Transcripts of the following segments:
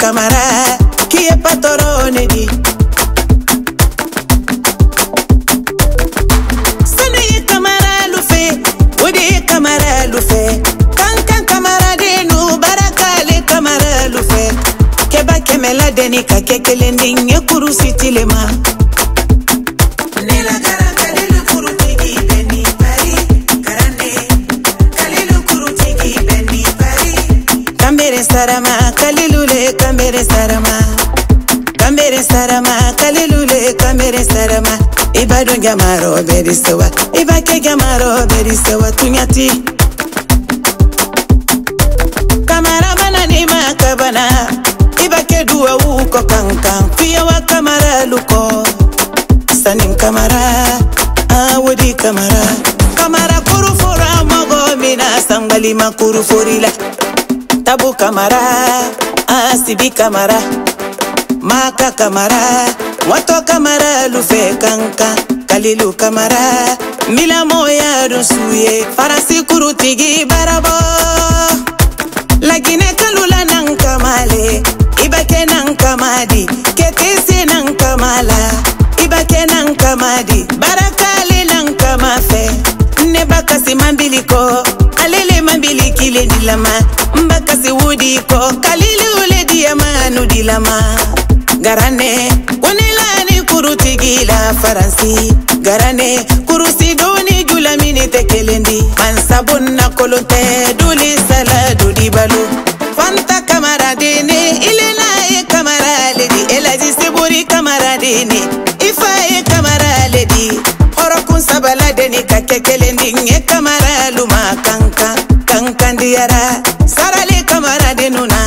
camarade qui est patronne dit. Sani camarade lu fait, wodi camarade lu fait. Kan camarade nous barakale camarade lu fait. Keba kemela deni ka kekele ninge kuru sitilema. Nela garaka le kuru tegi beni pari karane kalilu kuru tegi beni pari. Kambere sarama kalilule kambere sarama. Kambere sarama kalilule kambere sarama. Ibadu gamaro berisewa ibake gamaro berisewa tunyati. Kamara bana ni makabana ibake duwa uko kankan fiya wa kamara luko. Sanim kamara awodi kamara kamara kuru fora mago mina sangali makuru forila. Tabu kamara asibi kamara maka kamara wato kamara lufe kanka kalilu kamara mila moya rusuye farasi kuru tigi barabo. Lakine kalula nang kamale ibake nang kamadi ketisi nang kamala ibake nang kamadi barakale nang kamafe nebakasi mambiliko alele mambiliki le dilama mbakasi wudi ko kalile ule diamanu dilama. Garane konelani kurutigi la faransi garane kurusi doni julamini tekelendi mansabunna kolonte duli saladu dibalu fanta kamaradini ilena e kamaraledi elaji siburi kamaradini ifa e kamaraledi orokun sabaladeni kakekelendi nge kamaralu makanka kankandiara sarale kamaradinuna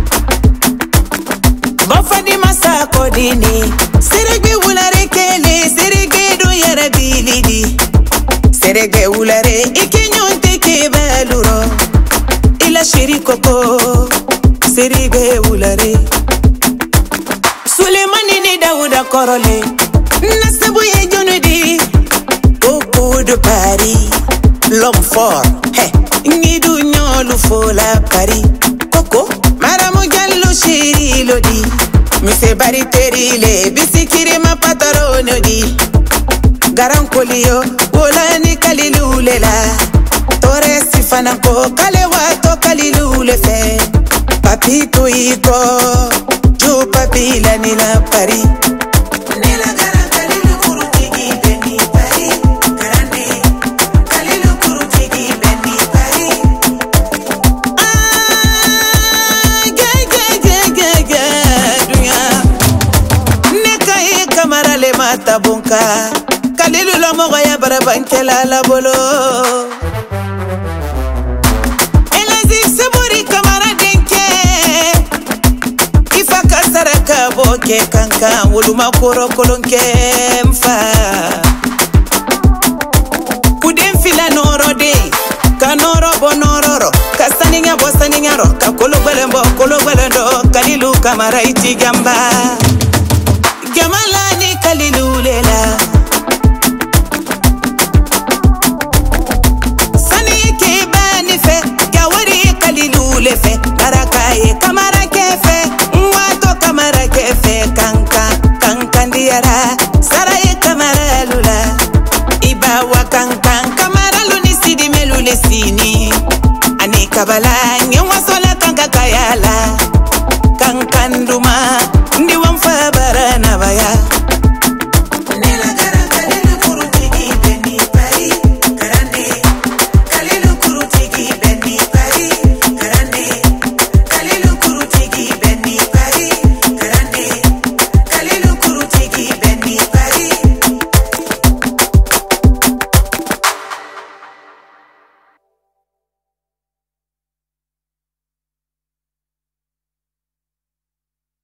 bafadi masako dini serege wulare kele serege do yara bilidi serege wulare ikinyonte ke baluro ila shiri koko serege wulare Sulemani ni Dauda korole nasabu ye jonudi Koko de Paris l'homme fort he ngidu nyolu fola Paris Koko maramu jallo shiri lodi mise bari terile bisikiri ma patarone di garan kolio wola ni kalilule la tore sifana ko kale wato kalilule fe papito iko ju papila ni la Paris. Nela garan kalilu kuru tigi beni Paris garane kalilu kuru tigi beni Paris. Kamarale mata bunka kalilu la mogo ya barabankela la bolo elazi seburi kamara denke ifaka saraka boke kanka wuluma koro kolonke mfa kudem fila noro de kanoro bonororo kasaninga bosaninga ro kakolo balendo kalilu kamara itigamba Gamalani kalilulela Sani kibani fe Gawari kalilule fe Barakaye kamara kefe Mwato kamara kefe Kankandiara Saraye kamara lula Ibawa kankan Kamara luni sidi melule sini Ani kabala